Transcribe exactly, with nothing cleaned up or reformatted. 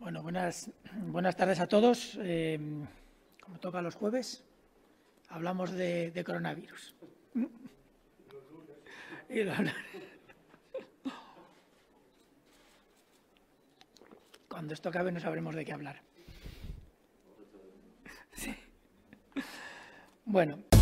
Bueno, buenas, buenas tardes a todos. Eh, como toca los jueves, hablamos de, de coronavirus. Y lo- Cuando esto acabe no sabremos de qué hablar. Sí. Bueno,